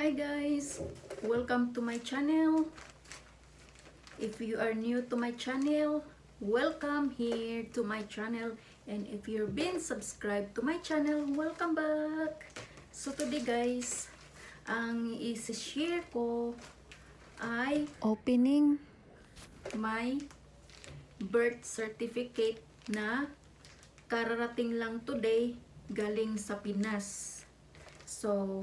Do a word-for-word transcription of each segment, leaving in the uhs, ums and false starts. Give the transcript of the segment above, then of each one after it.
Hi guys, welcome to my channel. If you are new to my channel, welcome here to my channel. And if you're been subscribed to my channel, welcome back. So today guys, ang isi-share ko ay opening my birth certificate na kararating lang today galing sa Pinas. So,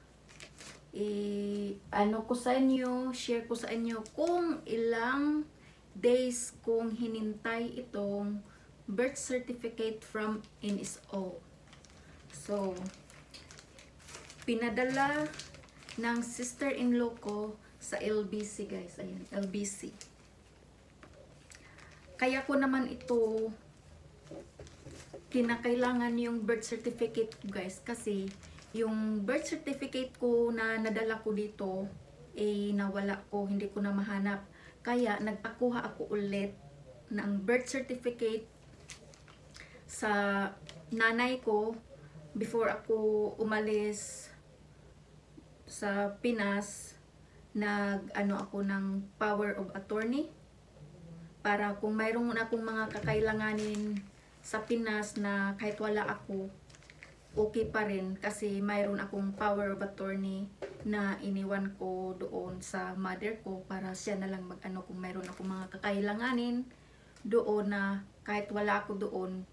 i ano ko sa inyo, share ko sa inyo kung ilang days kong hinintay itong birth certificate from N S O. So, pinadala ng sister-in-law ko sa L B C guys. Ayan, L B C. Kaya ko naman ito kinakailangan yung birth certificate ko guys, kasi yung birth certificate ko na nadala ko dito eh nawala ko, hindi ko na mahanap. Kaya nagpakuha ako ulit ng birth certificate sa nanay ko before ako umalis sa Pinas. Nag ano ako ng power of attorney para kung mayroon akong mga kakailanganin sa Pinas na kahit wala ako, okay pa rin kasi mayroon akong power of attorney na iniwan ko doon sa mother ko para siya na lang mag-ano kung mayroon akong mga kakailanganin doon, na kahit wala ako doon,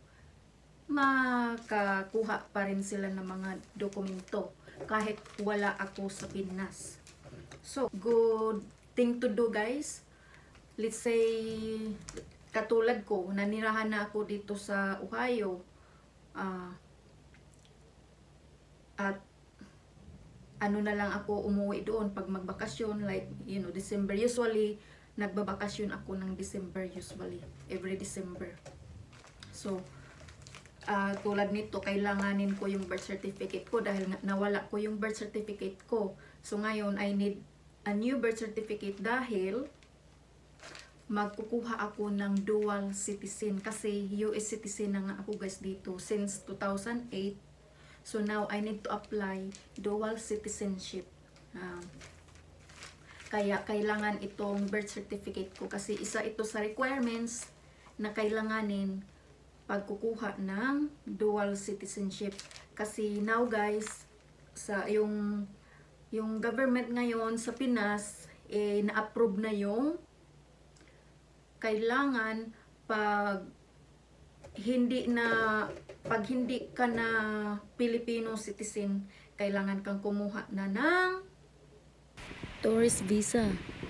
makakuha pa rin sila ng mga dokumento kahit wala ako sa Pinas. So, good thing to do guys. Let's say, katulad ko, nanirahan na ako dito sa Ohio. Uh, at ano na lang ako umuwi doon pag magbakasyon, like, you know, December. Usually, nagbabakasyon ako ng December usually. Every December. So, uh, tulad nito, kailanganin ko yung birth certificate ko dahil nawala ko yung birth certificate ko. So, ngayon, I need a new birth certificate dahil magkukuha ako ng dual citizen kasi U S citizen na nga ako guys dito since two thousand eight. So now I need to apply dual citizenship. Uh, kaya kailangan itong birth certificate ko kasi isa ito sa requirements na kailanganin pagkukuha ng dual citizenship. Kasi now guys, sa yung yung government ngayon sa Pinas eh na-approve na yung kailangan pag hindi na pag hindi ka na Filipino citizen, kailangan kang kumuha na ng tourist visa.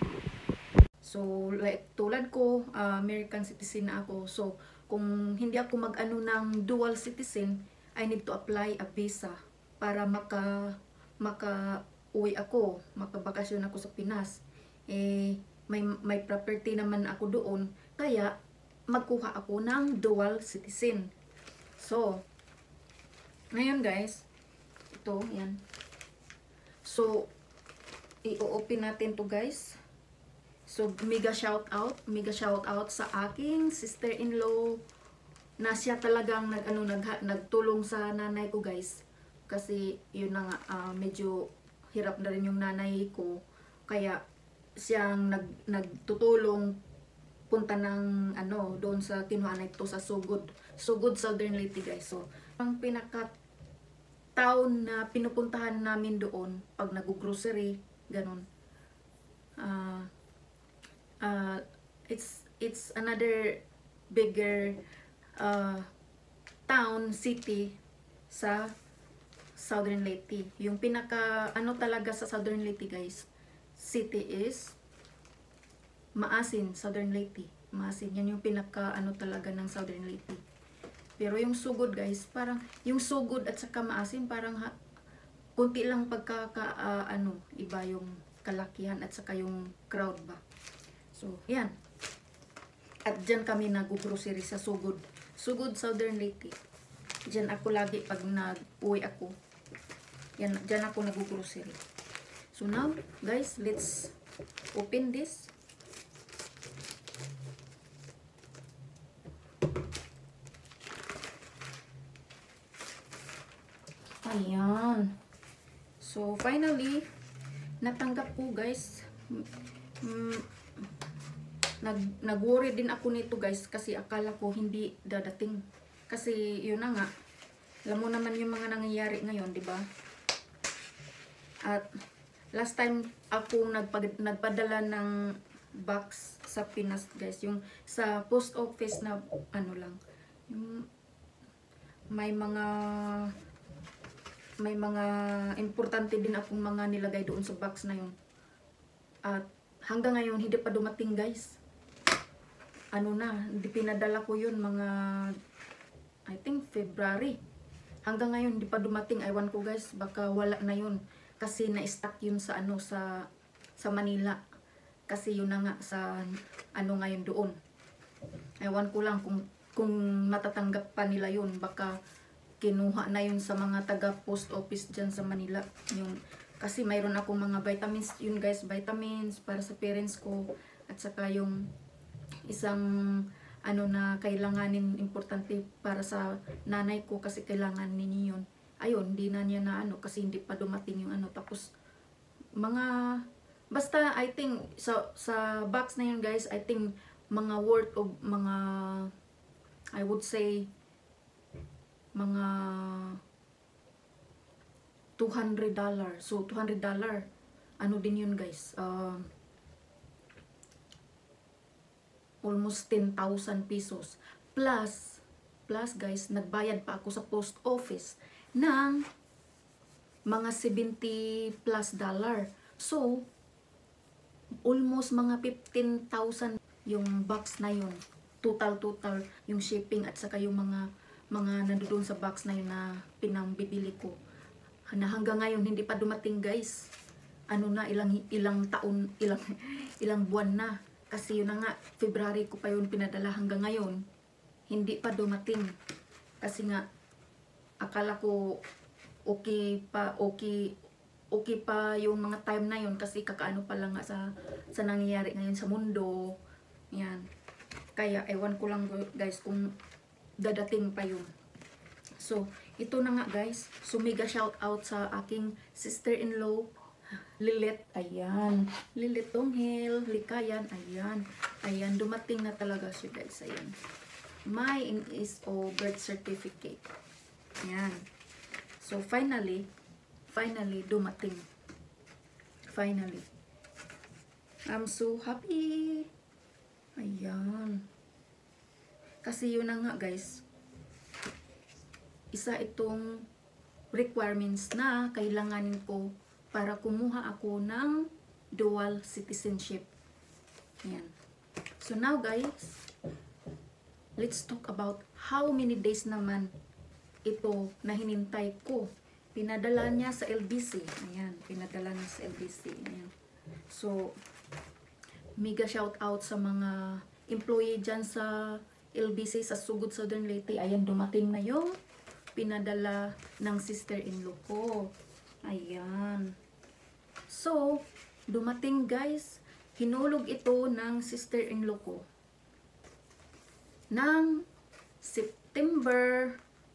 So like tulad ko, uh, American citizen na ako. So kung hindi ako mag-ano ng dual citizen, I need to apply a visa para maka maka uwi ako, makabakasyon ako sa Pinas. Eh may may property naman ako doon, kaya magkuha ako ng dual citizen. So ngayon guys, ito yan. So i-open natin to guys. So mega shout out, mega shout out sa aking sister-in-law na siya talagang nag ano nag nagtulong sa nanay ko guys. Kasi yun na nga, uh, medyo hirap na rin yung nanay ko, kaya siyang nag nagtutulong punta ng ano doon sa kinuha ito sa Sugod Sugod Southern Leyte guys. So ang pinaka town na pinupuntahan namin doon pag nag-grocery ganun, uh, uh, it's it's another bigger uh, town, city sa Southern Leyte. Yung pinaka ano talaga sa Southern Leyte guys, city is Maasin, Southern Leyte. Maasin, yan yung pinaka ano talaga ng Southern Leyte. Pero yung Sugod guys, parang yung Sugod at saka Maasin parang ha, kunti lang pagkaka uh, ano, iba yung kalakihan at saka yung crowd ba. So, yan. At dyan kami nag-grocery sa Sugod. Sugod, Southern Leyte. Dyan ako lagi pag nag-uwi ako. Yan, dyan ako nag-grocery. So now, guys, let's open this. Ayan. So, finally, natanggap ko guys. Mm, nag nag-worry din ako nito guys kasi akala ko hindi dadating. Kasi yun na nga, alam mo naman yung mga nangyayari ngayon, di ba? At last time ako nagpag nagpadala ng box sa Pinas guys, yung sa post office na ano lang, yung may mga may mga importante din akong mga nilagay doon sa box na yun. At hanggang ngayon hindi pa dumating guys. Ano na, hindi pinadala ko yun mga I think February. Hanggang ngayon hindi pa dumating. Ewan ko guys, baka wala na yun kasi na-stuck yun sa ano sa sa Manila. Kasi yun na nga sa ano ngayon doon. Ewan ko lang kung kung matatanggap pa nila yun, baka kinuha na yun sa mga taga post office dyan sa Manila. Yung kasi mayroon akong mga vitamins yun guys, vitamins para sa parents ko at saka yung isang ano na kailanganin importante para sa nanay ko kasi kailangan niya yun. Ayun, hindi na niya na ano kasi hindi pa dumating yung ano. Tapos mga basta I think sa sa box na yun guys, I think mga worth of mga I would say mga two hundred dollars. So two hundred dollars ano din yun guys. Uh, almost ten thousand pesos. Plus, plus guys, nagbayad pa ako sa post office ng mga seventy plus dollar. So, almost mga fifteen thousand yung box na yun. Total, total, yung shipping at saka yung mga mga nandoon sa box na yun na pinambibili ko. Na hanggang ngayon, hindi pa dumating guys. Ano na, ilang, ilang taon, ilang, ilang buwan na. Kasi yun na nga, February ko pa yun pinadala hanggang ngayon. Hindi pa dumating. Kasi nga, akala ko okay pa, okay, okay pa yung mga time na yun. Kasi kakaano pa lang nga sa, sa nangyayari ngayon sa mundo. Yan. Kaya, ewan ko lang guys kung dadating pa yun. So, ito na nga guys. So, mega shout out sa aking sister-in-law, Lilit, ayan. Lilit Donghil, Likayan, ayan. Ayan, dumating na talaga siya guys, ayan. My N S O birth certificate. Ayan. So, finally, finally, dumating. Finally. I'm so happy. Ayan. Kasi yun na nga guys. Isa itong requiremms na kailanganin ko para kumuha ako ng dual citizenship. Ayan. So now guys, let's talk about how many days naman ito na hinintay ko. Pinadala niya sa L B C. Ayan, pinadala niya sa L B C. Ayan. So, mega shout out sa mga employee dyan sa L B C sa Sugod Southern Leyte. Ayan, dumating na yung pinadala ng sister-in-law ko. Ayan. So, dumating guys, hinulog ito ng sister-in-law ko ng September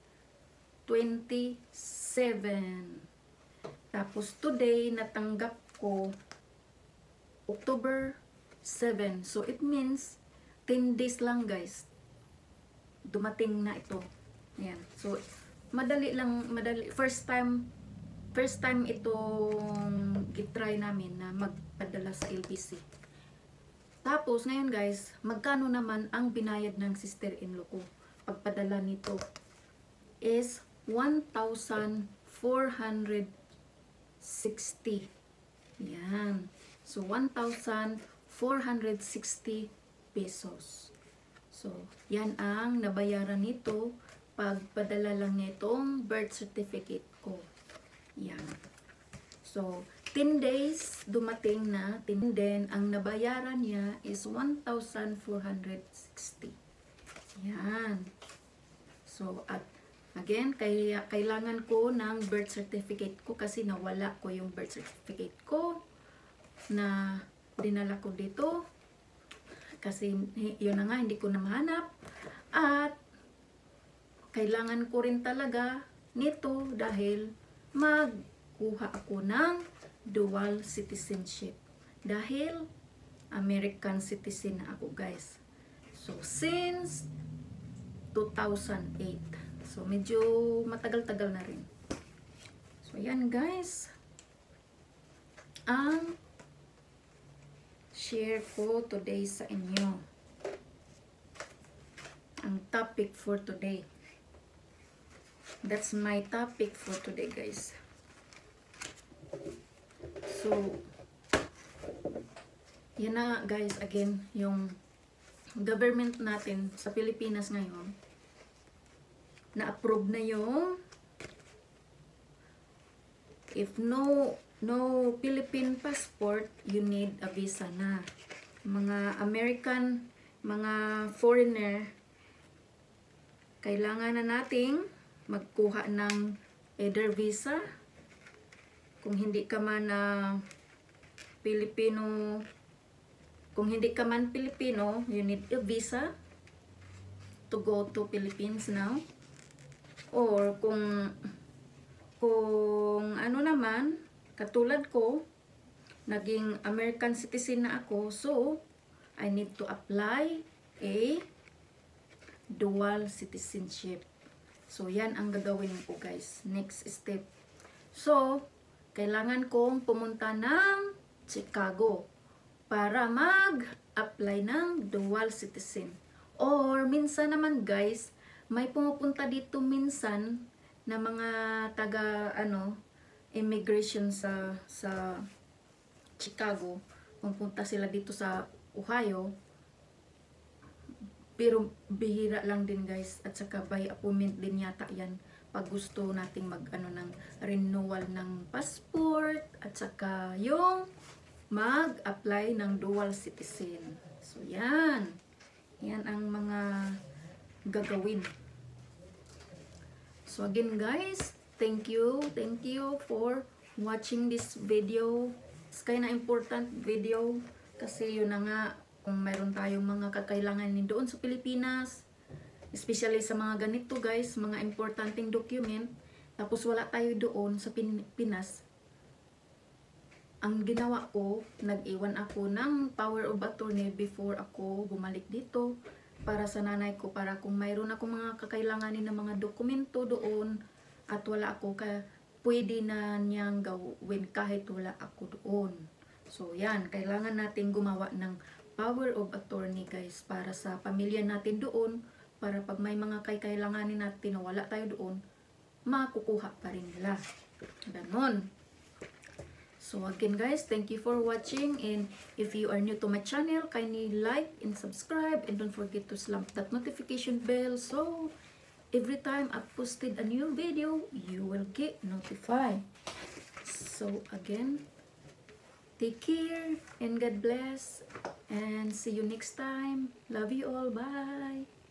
twenty-seven. Tapos today, natanggap ko October seven. So, it means ten days lang guys. Dumating na ito. Ayan. So, madali lang, madali. First time, first time itong itry namin na magpadala sa L B C. Tapos, ngayon guys, magkano naman ang binayad ng sister-in-law ko? Pagpadala nito is one thousand four hundred sixty. Yan. So, one thousand four hundred sixty pesos. So, yan ang nabayaran nito pagpadala lang nitong birth certificate ko. Yan. So, ten days dumating na. And then, ang nabayaran niya is one thousand four hundred sixty. Yan. So, at again, kaya, kailangan ko ng birth certificate ko kasi nawala ko yung birth certificate ko na dinala ko dito. Kasi yun na nga, hindi ko na mahanap. At kailangan ko rin talaga nito dahil magkuha ako ng dual citizenship. Dahil American citizen na ako, guys. So, since two thousand eight. So, medyo matagal-tagal na rin. So, yan guys. Ang share ko today sa inyo. Ang topic for today. That's my topic for today, guys. So, yan na guys, again, yung government natin sa Pilipinas ngayon, na-approve na yung if no no Philippine passport, you need a visa na. Mga American, mga foreigner, kailangan na nating magkuha ng either visa. Kung hindi ka man na uh, Pilipino, kung hindi ka man Pilipino, you need a visa to go to Philippines now. Or kung kung ano naman, katulad ko, naging American citizen na ako, so I need to apply a dual citizenship. So yan ang gagawin ko, guys. Next step. So, kailangan kong pumunta ng Chicago para mag-apply ng dual citizen. Or minsan naman, guys, may pumupunta dito minsan na mga taga ano immigration sa sa Chicago. Pumunta sila dito sa Ohio. Pero bihira lang din, guys, at saka by appointment din yata yan pag gusto nating mag ano ng renewal ng passport at saka yung mag-apply ng dual citizen. So yan. Yan ang mga gagawin. So again, guys, thank you, thank you for watching this video. It's kinda important video kasi yun na nga, kung mayroon tayong mga kakailanganin doon sa Pilipinas, especially sa mga ganito, guys, mga importanteng document, tapos wala tayo doon sa Pinas. Ang ginawa ko, nag-iwan ako ng power of attorney before ako bumalik dito para sa nanay ko, para kung mayroon ako mga kakailanganin ng mga dokumento doon at wala ako, ka, pwede na niyang gawin kahit wala ako doon. So yan, kailangan natin gumawa ng power of attorney, guys, para sa pamilya natin doon, para pag may mga kakailanganin natin na wala tayo doon, makukuha pa rin nila. Ganon. So again, guys, thank you for watching, and if you are new to my channel, kindly like and subscribe, and don't forget to slam that notification bell so every time I posted a new video, you will get notified. So again, take care and God bless, and see you next time. Love you all. Bye.